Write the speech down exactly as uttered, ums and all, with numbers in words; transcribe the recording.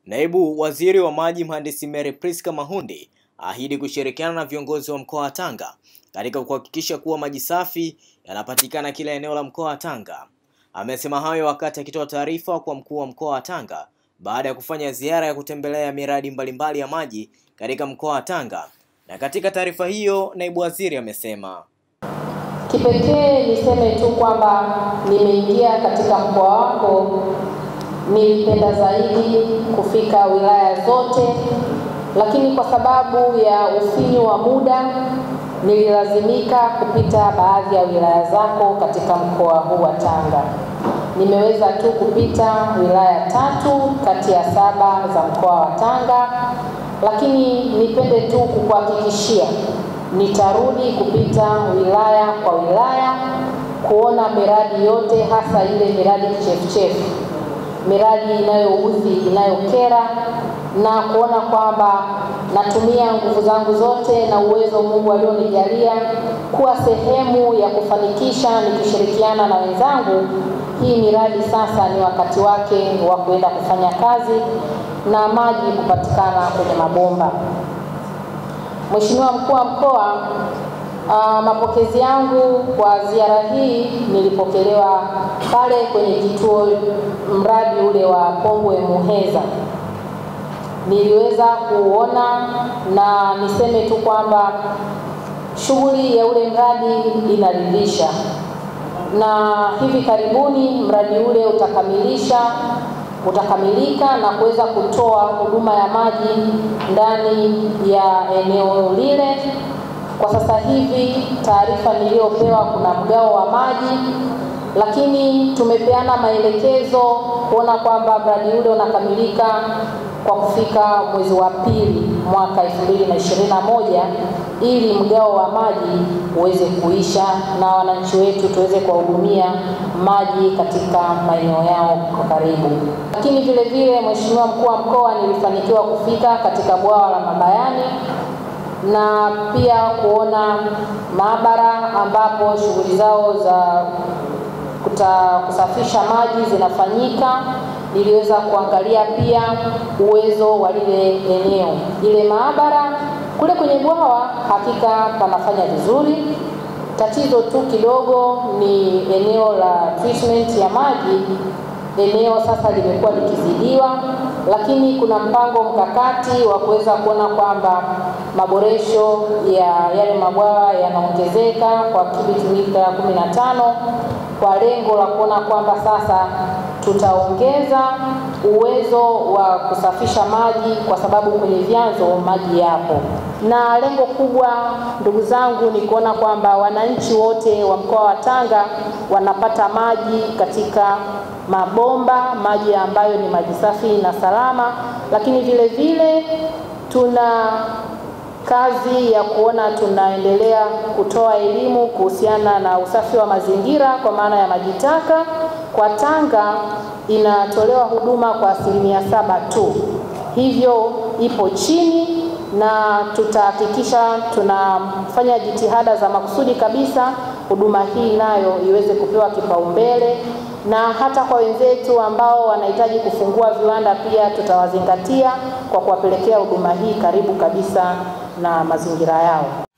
Naibu Waziri wa Maji Mhandisi Mary Priska Mahundi ahidi kushirikiana na viongozi wa mkoa wa Tanga katika kuhakikisha kuwa maji safi yanapatikana kila eneo la mkoa wa Tanga. Amesema hayo wakati akitoa taarifa kwa mkuu wa mkoa wa Tanga baada ya kufanya ziara ya kutembelea miradi mbalimbali ya maji katika mkoa wa Tanga. Na katika taarifa hiyo, naibu waziri amesema, kipekee niseme tu kwamba nimeingia katika mkoa wako, nilipenda zaidi kufika wilaya zote, lakini kwa sababu ya ufinyu wa muda nililazimika kupita baadhi ya wilaya zako katika mkoa huu wa Tanga. Nimeweza tu kupita wilaya tatu kati ya saba za mkoa wa Tanga, lakini nipende tu kukuhakikishia nitarudi kupita wilaya kwa wilaya kuona miradi yote, hasa ile miradi kichefuchefu, miradi inayoudhi, inayokera, na kuona kwamba natumia nguvu zangu zote na uwezo Mungu alionijalia kuwa sehemu ya kufanikisha, nikishirikiana na wenzangu. Hii miradi sasa ni wakati wake wa kwenda kufanya kazi na maji kupatikana kwenye mabomba. Mheshimiwa Mkuu wa Mkoa, uh, mapokezi yangu kwa ziara hii, nilipokelewa pale kwenye kituo mradi ule wa Pongwe Muheza. Niliweza kuona na niseme tu kwamba shughuli ya ule mradi inaridhisha, na hivi karibuni mradi ule utakamilisha utakamilika na kuweza kutoa huduma ya maji ndani ya eneo lile. Kwa sasa hivi taarifa niliyopewa kuna mgao wa maji, lakini tumepeana maelekezo kuona kwamba mradi ule unakamilika kwa kufika mwezi wa pili mwaka elfu mbili na ishirini na moja ili mgao wa maji uweze kuisha na wananchi wetu tuweze kuwahudumia maji katika maeneo yao kwa karibu. Lakini vile vile, Mheshimiwa Mkuu wa Mkoa, nilifanikiwa kufika katika bwawa la Mabayani na pia kuona maabara ambapo shughuli zao za kuta, kusafisha maji zinafanyika. Niliweza kuangalia pia uwezo wa lile eneo. Ile maabara kule kwenye bwawa hakika panafanya vizuri. Tatizo tu kidogo ni eneo la treatment ya maji. Eneo sasa limekuwa likizidiwa, lakini kuna mpango mkakati wa kuweza kuona kwamba maboresho ya yale mabwawa yanaongezeka kwa cubic mita kumi na tano kwa lengo la kuona kwamba sasa tutaongeza uwezo wa kusafisha maji, kwa sababu kwenye vyanzo maji yapo. Na lengo kubwa, ndugu zangu, ni kuona kwamba wananchi wote wa mkoa wa Tanga wanapata maji katika mabomba, maji ambayo ni maji safi na salama. Lakini vile vile tuna kazi ya kuona tunaendelea kutoa elimu kuhusiana na usafi wa mazingira kwa maana ya maji taka. Kwa Tanga inatolewa huduma kwa asilimia saba tu, hivyo ipo chini, na tutahakikisha tunafanya jitihada za makusudi kabisa huduma hii nayo iweze kupewa kipaumbele, na hata kwa wenzetu ambao wanahitaji kufungua viwanda pia tutawazingatia kwa kuwapelekea huduma hii karibu kabisa na mazingira yao.